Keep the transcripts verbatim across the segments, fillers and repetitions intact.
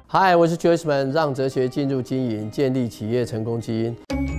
嗨，我是 Joyceman， 让哲学进入经营，建立企业成功基因。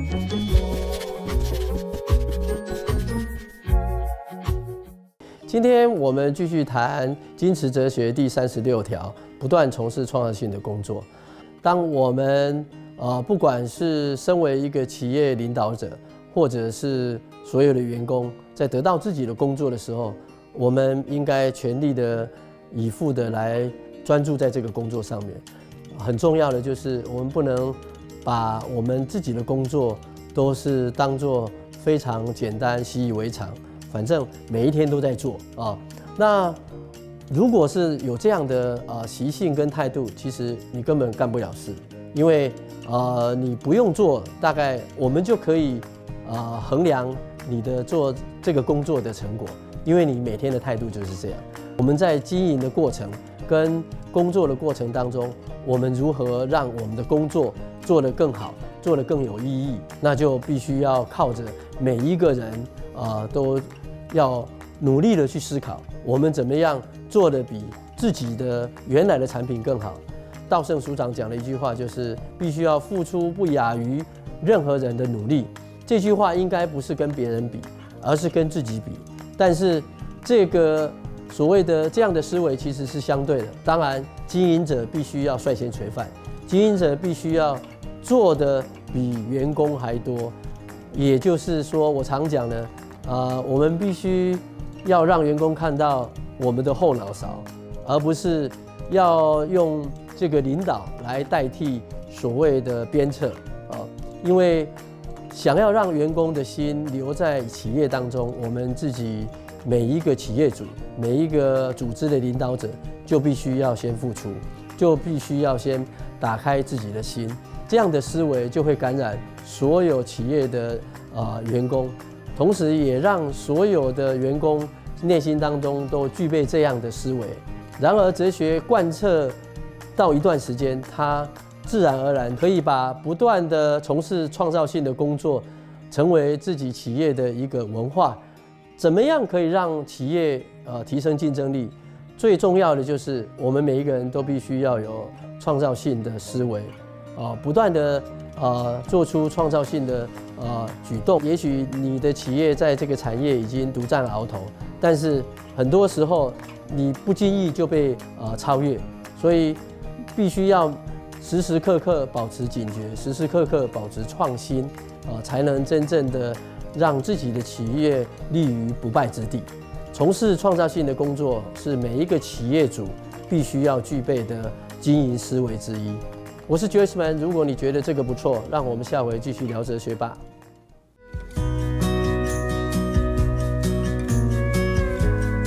今天我们继续谈金池哲学第三十六条：不断从事创造性的工作。当我们呃，不管是身为一个企业领导者，或者是所有的员工，在得到自己的工作的时候，我们应该全力的以赴的来专注在这个工作上面。很重要的就是，我们不能把我们自己的工作都是当作非常简单、习以为常，反正每一天都在做啊。那如果是有这样的呃习性跟态度，其实你根本干不了事，因为呃你不用做，大概我们就可以呃衡量你的做这个工作的成果，因为你每天的态度就是这样。我们在经营的过程跟工作的过程当中，我们如何让我们的工作做得更好，做得更有意义，那就必须要靠着每一个人啊、呃，都要努力的去思考，我们怎么样做得比自己的原来的产品更好。稻盛署长讲的一句话就是，必须要付出不亚于任何人的努力。这句话应该不是跟别人比，而是跟自己比。但是这个所谓的这样的思维其实是相对的。当然，经营者必须要率先垂范，经营者必须要做的比员工还多。也就是说，我常讲的，呃，我们必须要让员工看到我们的后脑勺，而不是要用这个领导来代替所谓的鞭策啊。因为想要让员工的心留在企业当中，我们自己每一个企业主、每一个组织的领导者，就必须要先付出，就必须要先打开自己的心。这样的思维就会感染所有企业的呃员工，同时也让所有的员工内心当中都具备这样的思维。然而，哲学贯彻到一段时间，它自然而然可以把不断的从事创造性的工作，成为自己企业的一个文化。怎么样可以让企业呃提升竞争力？最重要的就是我们每一个人都必须要有创造性的思维，啊、呃，不断的呃做出创造性的呃举动。也许你的企业在这个产业已经独占鳌头，但是很多时候你不经意就被呃超越，所以必须要时时刻刻保持警觉，时时刻刻保持创新，啊、呃，才能真正的让自己的企业立于不败之地。从事创造性的工作是每一个企业主必须要具备的经营思维之一。我是 Joyceman， 如果你觉得这个不错，让我们下回继续聊哲学吧。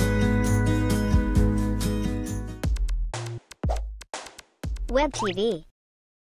Web T V